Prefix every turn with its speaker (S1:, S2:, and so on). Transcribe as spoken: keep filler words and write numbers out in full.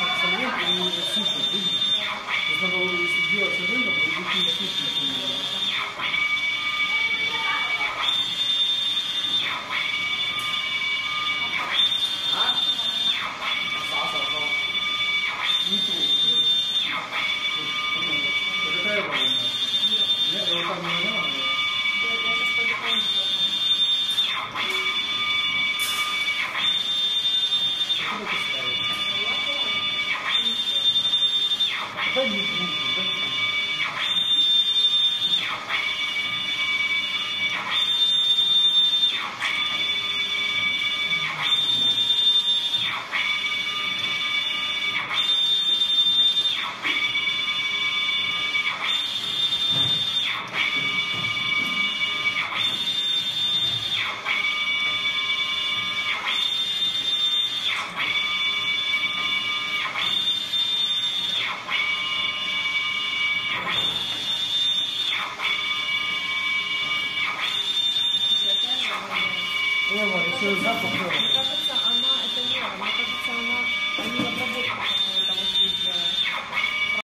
S1: сольвент и сушат, видите? То есть надо, если делать сольвентом, то будет сушить. Да не буду, да. Ева, если запах...
S2: Мне кажется, она, это не, мне кажется, она, они обработали.